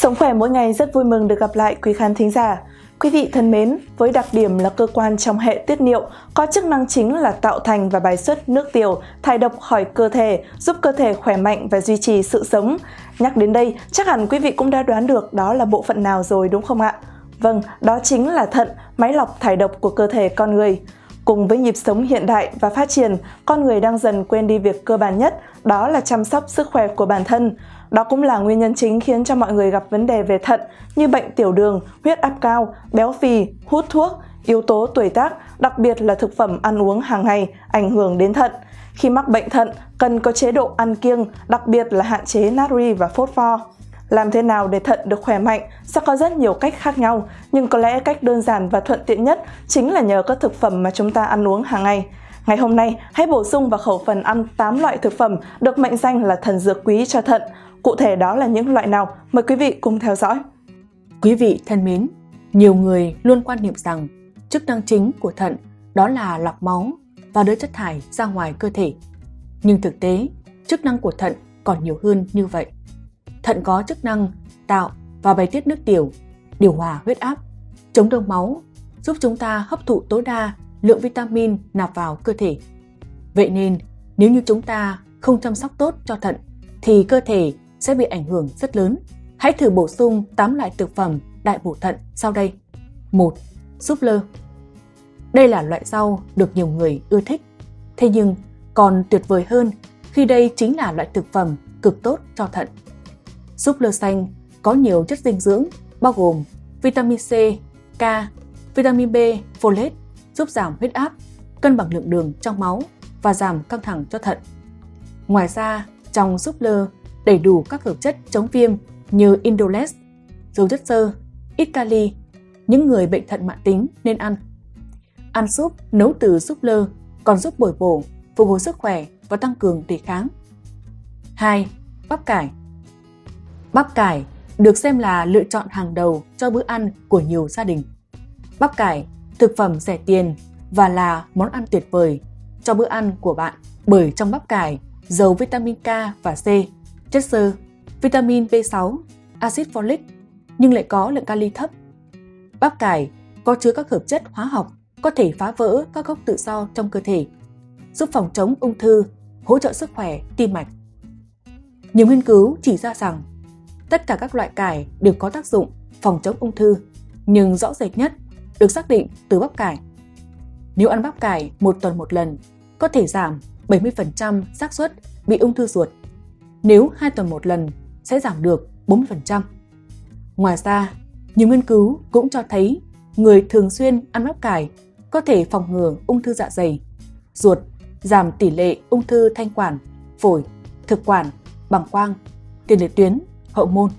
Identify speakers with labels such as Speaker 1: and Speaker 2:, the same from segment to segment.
Speaker 1: Sống khỏe mỗi ngày rất vui mừng được gặp lại quý khán thính giả. Quý vị thân mến, với đặc điểm là cơ quan trong hệ tiết niệu, có chức năng chính là tạo thành và bài xuất nước tiểu, thải độc khỏi cơ thể, giúp cơ thể khỏe mạnh và duy trì sự sống. Nhắc đến đây, chắc hẳn quý vị cũng đã đoán được đó là bộ phận nào rồi đúng không ạ? Vâng, đó chính là thận, máy lọc thải độc của cơ thể con người. Cùng với nhịp sống hiện đại và phát triển, con người đang dần quên đi việc cơ bản nhất, đó là chăm sóc sức khỏe của bản thân. Đó cũng là nguyên nhân chính khiến cho mọi người gặp vấn đề về thận như bệnh tiểu đường, huyết áp cao, béo phì, hút thuốc, yếu tố tuổi tác, đặc biệt là thực phẩm ăn uống hàng ngày ảnh hưởng đến thận. Khi mắc bệnh thận, cần có chế độ ăn kiêng, đặc biệt là hạn chế natri và phosphor. Làm thế nào để thận được khỏe mạnh sẽ có rất nhiều cách khác nhau, nhưng có lẽ cách đơn giản và thuận tiện nhất chính là nhờ các thực phẩm mà chúng ta ăn uống hàng ngày. Ngày hôm nay, hãy bổ sung vào khẩu phần ăn 8 loại thực phẩm được mệnh danh là thần dược quý cho thận. Cụ thể đó là những loại nào? Mời quý vị cùng theo dõi.
Speaker 2: Quý vị thân mến, nhiều người luôn quan niệm rằng chức năng chính của thận đó là lọc máu và đưa chất thải ra ngoài cơ thể. Nhưng thực tế, chức năng của thận còn nhiều hơn như vậy. Thận có chức năng tạo và bài tiết nước tiểu, điều hòa huyết áp, chống đông máu, giúp chúng ta hấp thụ tối đa lượng vitamin nạp vào cơ thể. Vậy nên, nếu như chúng ta không chăm sóc tốt cho thận, thì cơ thể sẽ bị ảnh hưởng rất lớn. Hãy thử bổ sung 8 loại thực phẩm đại bổ thận sau đây. 1. Súp lơ. Đây là loại rau được nhiều người ưa thích. Thế nhưng, còn tuyệt vời hơn khi đây chính là loại thực phẩm cực tốt cho thận. Súp lơ xanh có nhiều chất dinh dưỡng bao gồm vitamin C, K, vitamin B, folate, giúp giảm huyết áp, cân bằng lượng đường trong máu và giảm căng thẳng cho thận. Ngoài ra, trong súp lơ đầy đủ các hợp chất chống viêm như indolence, dầu chất xơ, ít kali. Những người bệnh thận mãn tính nên ăn. Ăn súp nấu từ súp lơ còn giúp bồi bổ, phục hồi sức khỏe và tăng cường đề kháng. 2. Bắp cải. Bắp cải được xem là lựa chọn hàng đầu cho bữa ăn của nhiều gia đình. Bắp cải, thực phẩm rẻ tiền và là món ăn tuyệt vời cho bữa ăn của bạn bởi trong bắp cải giàu vitamin K và C, chất xơ, vitamin B6, axit folic nhưng lại có lượng kali thấp. Bắp cải có chứa các hợp chất hóa học có thể phá vỡ các gốc tự do trong cơ thể, giúp phòng chống ung thư, hỗ trợ sức khỏe tim mạch. Nhiều nghiên cứu chỉ ra rằng tất cả các loại cải đều có tác dụng phòng chống ung thư, nhưng rõ rệt nhất được xác định từ bắp cải. Nếu ăn bắp cải 1 tuần 1 lần, có thể giảm 70% xác suất bị ung thư ruột. Nếu 2 tuần 1 lần, sẽ giảm được 40%. Ngoài ra, nhiều nghiên cứu cũng cho thấy người thường xuyên ăn bắp cải có thể phòng ngừa ung thư dạ dày, ruột, giảm tỷ lệ ung thư thanh quản, phổi, thực quản, bàng quang, tiền liệt tuyến, hậu môn.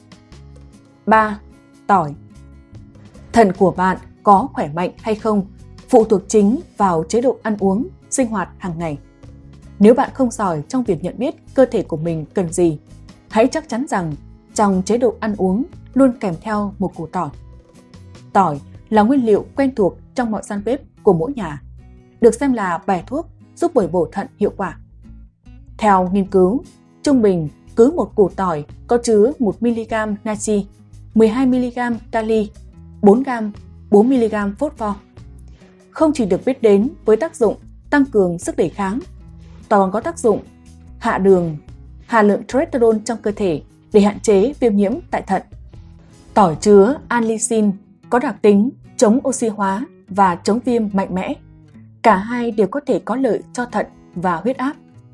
Speaker 2: 3. Tỏi. Thận của bạn có khỏe mạnh hay không phụ thuộc chính vào chế độ ăn uống, sinh hoạt hàng ngày. Nếu bạn không giỏi trong việc nhận biết cơ thể của mình cần gì, hãy chắc chắn rằng trong chế độ ăn uống luôn kèm theo một củ tỏi. Tỏi là nguyên liệu quen thuộc trong mọi gian bếp của mỗi nhà, được xem là bài thuốc giúp bồi bổ thận hiệu quả. Theo nghiên cứu, trung bình cứ một củ tỏi có chứa 1mg natri, 12mg kali, 4g, 4mg phosphor. Không chỉ được biết đến với tác dụng tăng cường sức đề kháng, tỏi còn có tác dụng hạ đường, hạ lượng cholesterol trong cơ thể để hạn chế viêm nhiễm tại thận. Tỏi chứa allicin có đặc tính chống oxy hóa và chống viêm mạnh mẽ. Cả hai đều có thể có lợi cho thận và huyết áp.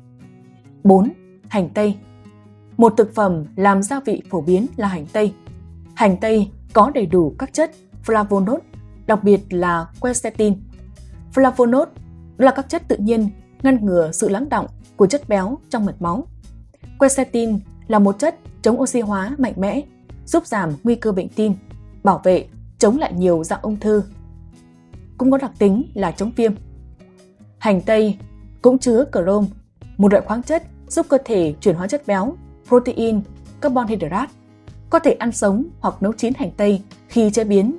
Speaker 2: 4. Hành tây. Một thực phẩm làm gia vị phổ biến là hành tây. Hành tây có đầy đủ các chất flavonoid, đặc biệt là quercetin. Flavonoid là các chất tự nhiên ngăn ngừa sự lắng đọng của chất béo trong mạch máu. Quercetin là một chất chống oxy hóa mạnh mẽ, giúp giảm nguy cơ bệnh tim, bảo vệ, chống lại nhiều dạng ung thư. Cũng có đặc tính là chống viêm. Hành tây cũng chứa chrome, một loại khoáng chất giúp cơ thể chuyển hóa chất béo, protein, carbon hydrate. Có thể ăn sống hoặc nấu chín hành tây khi chế biến.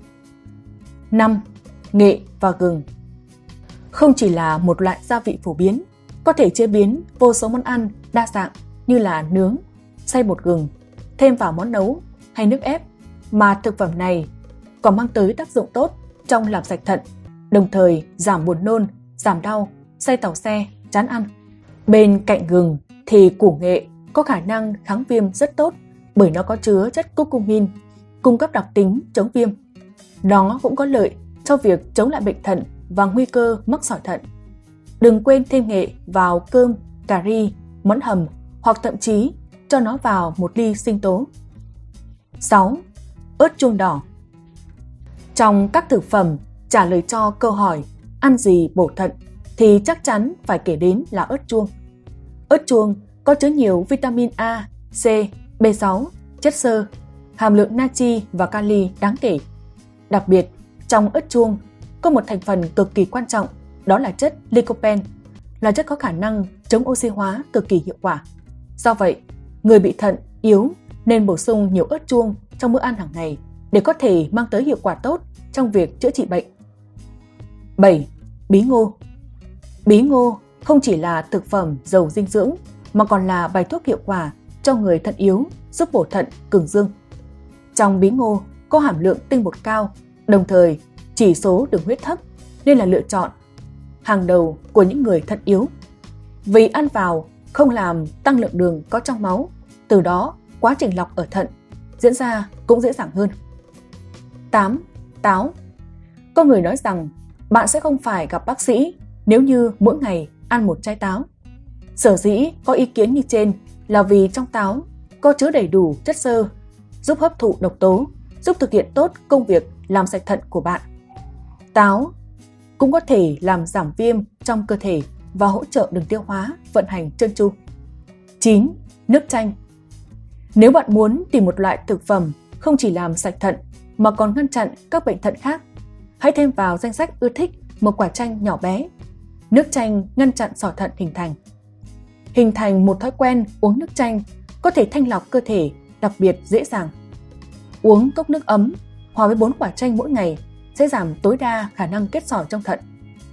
Speaker 2: 5. Nghệ và gừng. Không chỉ là một loại gia vị phổ biến, có thể chế biến vô số món ăn đa dạng như là nướng, xay bột gừng, thêm vào món nấu hay nước ép, mà thực phẩm này còn mang tới tác dụng tốt trong làm sạch thận, đồng thời giảm buồn nôn, giảm đau, say tàu xe, chán ăn. Bên cạnh gừng thì củ nghệ có khả năng kháng viêm rất tốt bởi nó có chứa chất curcumin, cung cấp đặc tính chống viêm. Nó cũng có lợi cho việc chống lại bệnh thận và nguy cơ mắc sỏi thận. Đừng quên thêm nghệ vào cơm, cà ri, món hầm hoặc thậm chí cho nó vào một ly sinh tố. 6. Ớt chuông đỏ. Trong các thực phẩm trả lời cho câu hỏi ăn gì bổ thận thì chắc chắn phải kể đến là ớt chuông. Ớt chuông có chứa nhiều vitamin A, C, B6, chất xơ, hàm lượng natri và kali đáng kể. Đặc biệt, trong ớt chuông có một thành phần cực kỳ quan trọng, đó là chất lycopene, là chất có khả năng chống oxy hóa cực kỳ hiệu quả. Do vậy, người bị thận yếu nên bổ sung nhiều ớt chuông trong bữa ăn hàng ngày để có thể mang tới hiệu quả tốt trong việc chữa trị bệnh. 7. Bí ngô. Bí ngô không chỉ là thực phẩm giàu dinh dưỡng mà còn là bài thuốc hiệu quả cho người thận yếu, giúp bổ thận cường dương. Trong bí ngô có hàm lượng tinh bột cao, đồng thời chỉ số đường huyết thấp nên là lựa chọn hàng đầu của những người thận yếu. Vì ăn vào không làm tăng lượng đường có trong máu, từ đó quá trình lọc ở thận diễn ra cũng dễ dàng hơn. 8. Táo. Có người nói rằng bạn sẽ không phải gặp bác sĩ nếu như mỗi ngày ăn một trái táo. Sở dĩ có ý kiến như trên là vì trong táo có chứa đầy đủ chất xơ, giúp hấp thụ độc tố, giúp thực hiện tốt công việc làm sạch thận của bạn. Táo cũng có thể làm giảm viêm trong cơ thể và hỗ trợ đường tiêu hóa vận hành trơn tru. 9. Nước chanh. Nếu bạn muốn tìm một loại thực phẩm không chỉ làm sạch thận mà còn ngăn chặn các bệnh thận khác, hãy thêm vào danh sách ưa thích một quả chanh nhỏ bé. Nước chanh ngăn chặn sỏi thận hình thành. Hình thành một thói quen uống nước chanh có thể thanh lọc cơ thể đặc biệt dễ dàng. Uống cốc nước ấm hòa với 4 quả chanh mỗi ngày sẽ giảm tối đa khả năng kết sỏi trong thận.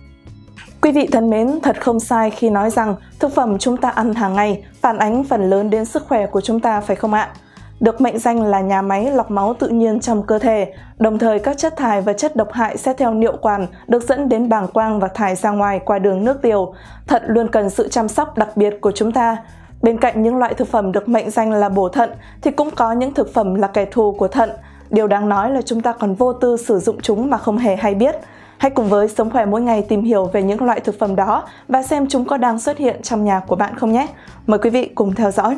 Speaker 1: Quý vị thân mến, thật không sai khi nói rằng thực phẩm chúng ta ăn hàng ngày phản ánh phần lớn đến sức khỏe của chúng ta, phải không ạ? Được mệnh danh là nhà máy lọc máu tự nhiên trong cơ thể, đồng thời các chất thải và chất độc hại sẽ theo niệu quản được dẫn đến bàng quang và thải ra ngoài qua đường nước tiểu. Thận luôn cần sự chăm sóc đặc biệt của chúng ta. Bên cạnh những loại thực phẩm được mệnh danh là bổ thận thì cũng có những thực phẩm là kẻ thù của thận. Điều đáng nói là chúng ta còn vô tư sử dụng chúng mà không hề hay biết. Hãy cùng với Sống Khỏe Mỗi Ngày tìm hiểu về những loại thực phẩm đó và xem chúng có đang xuất hiện trong nhà của bạn không nhé. Mời quý vị cùng theo dõi.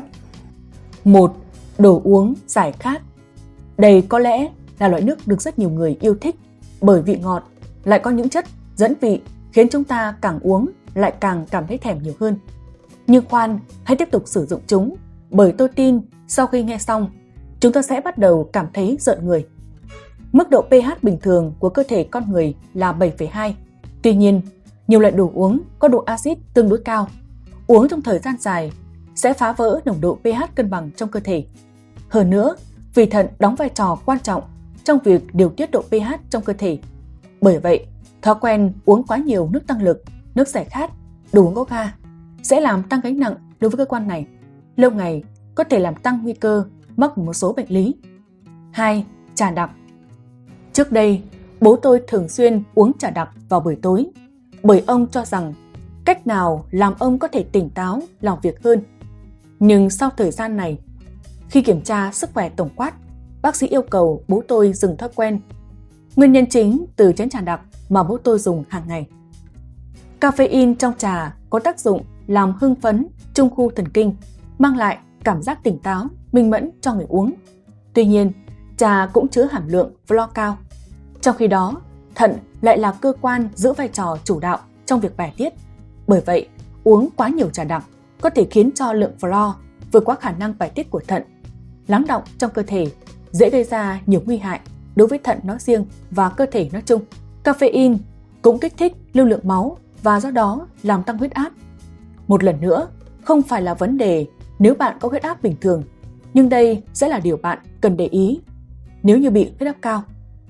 Speaker 2: 1. Đồ uống giải khát. Đây có lẽ là loại nước được rất nhiều người yêu thích bởi vị ngọt, lại có những chất dẫn vị khiến chúng ta càng uống lại càng cảm thấy thèm nhiều hơn. Nhưng khoan, hãy tiếp tục sử dụng chúng bởi tôi tin sau khi nghe xong, chúng ta sẽ bắt đầu cảm thấy rợn người. Mức độ pH bình thường của cơ thể con người là 7,2. Tuy nhiên, nhiều loại đồ uống có độ axit tương đối cao. Uống trong thời gian dài sẽ phá vỡ nồng độ pH cân bằng trong cơ thể. Hơn nữa, vì thận đóng vai trò quan trọng trong việc điều tiết độ pH trong cơ thể. Bởi vậy, thói quen uống quá nhiều nước tăng lực, nước giải khát, đồ uống có ga sẽ làm tăng gánh nặng đối với cơ quan này. Lâu ngày có thể làm tăng nguy cơ mắc một số bệnh lý. 2. Trà đặc. Trước đây, bố tôi thường xuyên uống trà đặc vào buổi tối bởi ông cho rằng cách nào làm ông có thể tỉnh táo làm việc hơn. Nhưng sau thời gian này, khi kiểm tra sức khỏe tổng quát, bác sĩ yêu cầu bố tôi dừng thói quen. Nguyên nhân chính từ chén trà đặc mà bố tôi dùng hàng ngày. Caffeine trong trà có tác dụng làm hưng phấn trung khu thần kinh, mang lại cảm giác tỉnh táo, minh mẫn cho người uống. Tuy nhiên, trà cũng chứa hàm lượng flo cao. Trong khi đó, thận lại là cơ quan giữ vai trò chủ đạo trong việc bài tiết. Bởi vậy, uống quá nhiều trà đặc có thể khiến cho lượng flo vượt quá khả năng bài tiết của thận, lắng đọng trong cơ thể, dễ gây ra nhiều nguy hại đối với thận nói riêng và cơ thể nói chung. Caffeine cũng kích thích lưu lượng máu và do đó làm tăng huyết áp. Một lần nữa, không phải là vấn đề nếu bạn có huyết áp bình thường, nhưng đây sẽ là điều bạn cần để ý nếu như bị huyết áp cao.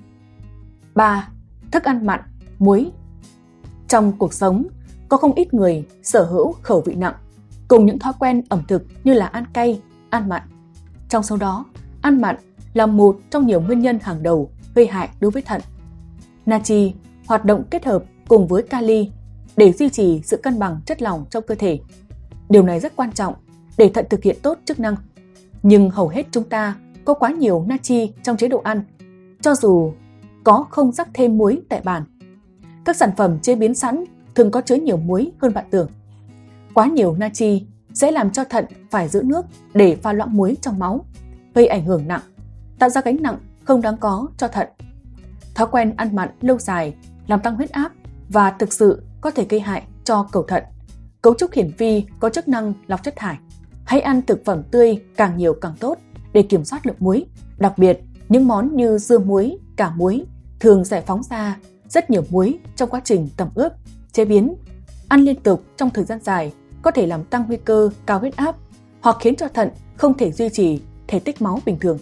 Speaker 2: 3. Thức ăn mặn, muối. Trong cuộc sống, có không ít người sở hữu khẩu vị nặng cùng những thói quen ẩm thực như là ăn cay, ăn mặn. Trong số đó, ăn mặn là một trong nhiều nguyên nhân hàng đầu gây hại đối với thận. Natri hoạt động kết hợp cùng với kali để duy trì sự cân bằng chất lỏng trong cơ thể. Điều này rất quan trọng để thận thực hiện tốt chức năng. Nhưng hầu hết chúng ta có quá nhiều natri trong chế độ ăn, cho dù có không rắc thêm muối tại bàn. Các sản phẩm chế biến sẵn thường có chứa nhiều muối hơn bạn tưởng. Quá nhiều natri sẽ làm cho thận phải giữ nước để pha loãng muối trong máu, gây ảnh hưởng nặng, tạo ra gánh nặng không đáng có cho thận. Thói quen ăn mặn lâu dài làm tăng huyết áp và thực sự có thể gây hại cho cầu thận. Cấu trúc hiển vi có chức năng lọc chất thải. Hãy ăn thực phẩm tươi càng nhiều càng tốt để kiểm soát lượng muối. Đặc biệt, những món như dưa muối, cả muối thường giải phóng ra rất nhiều muối trong quá trình tẩm ướp, chế biến. Ăn liên tục trong thời gian dài có thể làm tăng nguy cơ cao huyết áp hoặc khiến cho thận không thể duy trì thể tích máu bình thường.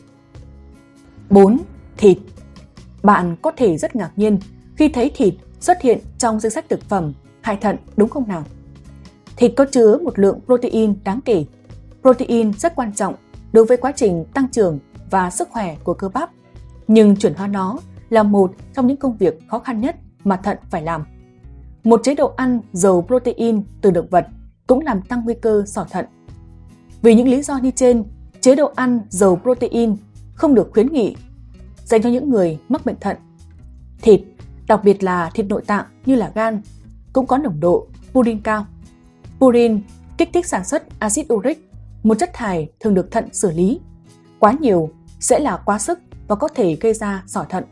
Speaker 2: 4. Thịt. Bạn có thể rất ngạc nhiên khi thấy thịt xuất hiện trong danh sách thực phẩm hại thận, đúng không nào? Thịt có chứa một lượng protein đáng kể. Protein rất quan trọng đối với quá trình tăng trưởng và sức khỏe của cơ bắp, nhưng chuyển hóa nó là một trong những công việc khó khăn nhất mà thận phải làm. Một chế độ ăn giàu protein từ động vật cũng làm tăng nguy cơ sỏi thận. Vì những lý do như trên, chế độ ăn giàu protein không được khuyến nghị dành cho những người mắc bệnh thận. Thịt, đặc biệt là thịt nội tạng như là gan, cũng có nồng độ purin cao. Purin kích thích sản xuất axit uric, một chất thải thường được thận xử lý. Quá nhiều sẽ là quá sức và có thể gây ra sỏi thận.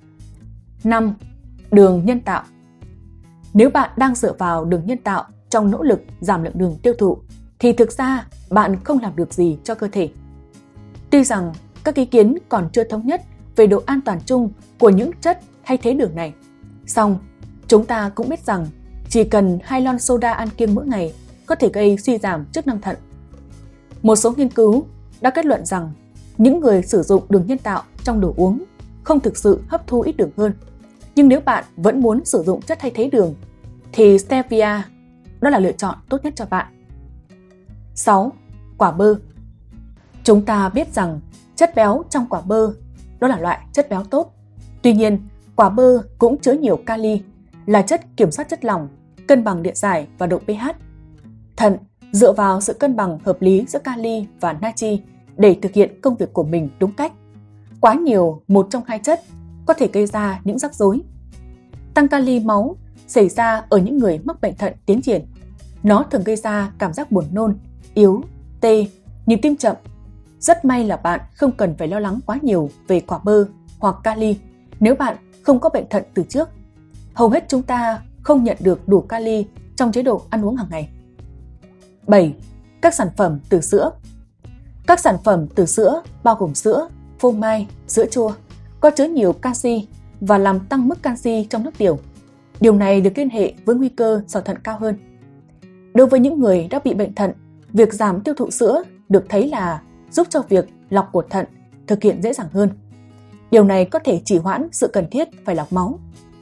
Speaker 2: 5. Đường nhân tạo. Nếu bạn đang dựa vào đường nhân tạo trong nỗ lực giảm lượng đường tiêu thụ, thì thực ra bạn không làm được gì cho cơ thể. Tuy rằng các ý kiến còn chưa thống nhất về độ an toàn chung của những chất thay thế đường này, song chúng ta cũng biết rằng chỉ cần 2 lon soda ăn kiêng mỗi ngày có thể gây suy giảm chức năng thận. Một số nghiên cứu đã kết luận rằng những người sử dụng đường nhân tạo trong đồ uống không thực sự hấp thu ít đường hơn. Nhưng nếu bạn vẫn muốn sử dụng chất thay thế đường, thì stevia đó là lựa chọn tốt nhất cho bạn. 6. Quả bơ. Chúng ta biết rằng chất béo trong quả bơ đó là loại chất béo tốt. Tuy nhiên, quả bơ cũng chứa nhiều kali, là chất kiểm soát chất lỏng, cân bằng điện giải và độ pH. Thận dựa vào sự cân bằng hợp lý giữa kali và natri để thực hiện công việc của mình đúng cách. Quá nhiều một trong hai chất có thể gây ra những rắc rối. Tăng kali máu xảy ra ở những người mắc bệnh thận tiến triển. Nó thường gây ra cảm giác buồn nôn, yếu, tê, nhịp tim chậm. Rất may là bạn không cần phải lo lắng quá nhiều về quả bơ hoặc kali nếu bạn không có bệnh thận từ trước. Hầu hết chúng ta không nhận được đủ kali trong chế độ ăn uống hàng ngày. 7. Các sản phẩm từ sữa. Các sản phẩm từ sữa bao gồm sữa, phô mai, sữa chua có chứa nhiều canxi và làm tăng mức canxi trong nước tiểu. Điều này được liên hệ với nguy cơ sỏi thận cao hơn. Đối với những người đã bị bệnh thận, việc giảm tiêu thụ sữa được thấy là giúp cho việc lọc của thận thực hiện dễ dàng hơn. Điều này có thể trì hoãn sự cần thiết phải lọc máu.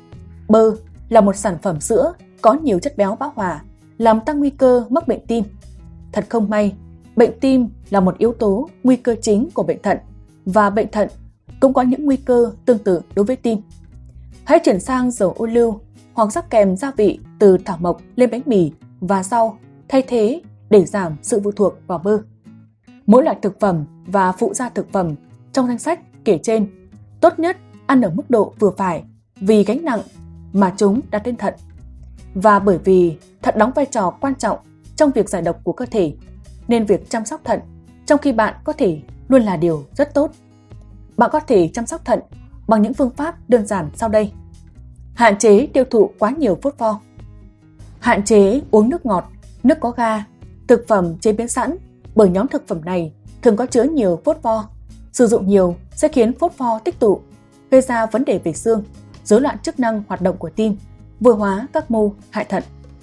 Speaker 2: Bơ là một sản phẩm sữa có nhiều chất béo bão hòa, làm tăng nguy cơ mắc bệnh tim. Thật không may, bệnh tim là một yếu tố nguy cơ chính của bệnh thận, và bệnh thận cũng có những nguy cơ tương tự đối với tim. Hãy chuyển sang dầu ô liu hoặc rắc kèm gia vị từ thảo mộc lên bánh mì và rau thay thế để giảm sự phụ thuộc vào bơ. Mỗi loại thực phẩm và phụ gia thực phẩm trong danh sách kể trên tốt nhất ăn ở mức độ vừa phải vì gánh nặng mà chúng đặt lên thận. Và bởi vì thận đóng vai trò quan trọng trong việc giải độc của cơ thể, nên việc chăm sóc thận trong khi bạn có thể luôn là điều rất tốt. Bạn có thể chăm sóc thận bằng những phương pháp đơn giản sau đây. Hạn chế tiêu thụ quá nhiều phốt pho. Hạn chế uống nước ngọt, nước có ga, thực phẩm chế biến sẵn, bởi nhóm thực phẩm này thường có chứa nhiều phốt pho. Sử dụng nhiều sẽ khiến phốt pho tích tụ, gây ra vấn đề về xương, rối loạn chức năng hoạt động của tim, vô hóa các mô hại thận.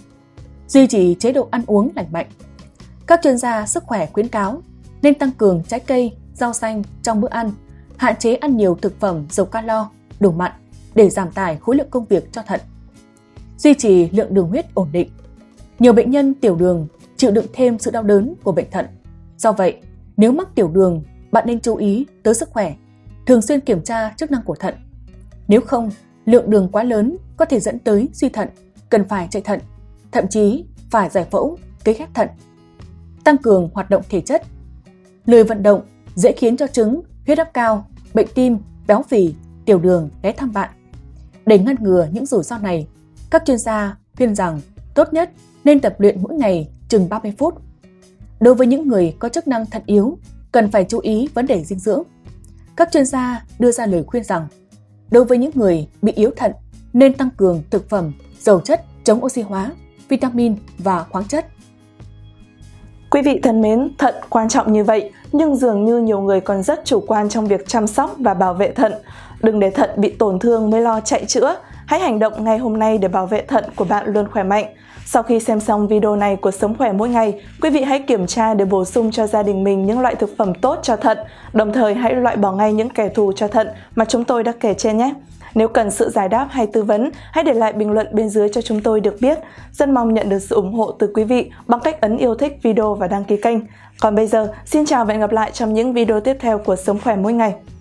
Speaker 2: Duy trì chế độ ăn uống lành mạnh. Các chuyên gia sức khỏe khuyến cáo nên tăng cường trái cây, rau xanh trong bữa ăn, hạn chế ăn nhiều thực phẩm giàu calo, đủ mặn để giảm tải khối lượng công việc cho thận. Duy trì lượng đường huyết ổn định. Nhiều bệnh nhân tiểu đường chịu đựng thêm sự đau đớn của bệnh thận. Do vậy, nếu mắc tiểu đường, bạn nên chú ý tới sức khỏe. Thường xuyên kiểm tra chức năng của thận. Nếu không, lượng đường quá lớn có thể dẫn tới suy thận, cần phải chạy thận, thậm chí phải giải phẫu, cấy ghép thận. Tăng cường hoạt động thể chất. Lười vận động dễ khiến cho chứng huyết áp cao, bệnh tim, béo phì, tiểu đường ghé thăm bạn. Để ngăn ngừa những rủi ro này, các chuyên gia khuyên rằng tốt nhất nên tập luyện mỗi ngày chừng 30 phút. Đối với những người có chức năng thận yếu, cần phải chú ý vấn đề dinh dưỡng. Các chuyên gia đưa ra lời khuyên rằng đối với những người bị yếu thận nên tăng cường thực phẩm giàu chất chống oxy hóa, vitamin và khoáng chất.
Speaker 1: Quý vị thân mến, thận quan trọng như vậy, nhưng dường như nhiều người còn rất chủ quan trong việc chăm sóc và bảo vệ thận. Đừng để thận bị tổn thương mới lo chạy chữa. Hãy hành động ngay hôm nay để bảo vệ thận của bạn luôn khỏe mạnh. Sau khi xem xong video này của Sống Khỏe Mỗi Ngày, quý vị hãy kiểm tra để bổ sung cho gia đình mình những loại thực phẩm tốt cho thận. Đồng thời hãy loại bỏ ngay những kẻ thù cho thận mà chúng tôi đã kể trên nhé. Nếu cần sự giải đáp hay tư vấn, hãy để lại bình luận bên dưới cho chúng tôi được biết. Rất mong nhận được sự ủng hộ từ quý vị bằng cách ấn yêu thích video và đăng ký kênh. Còn bây giờ, xin chào và hẹn gặp lại trong những video tiếp theo của Sống Khỏe Mỗi Ngày.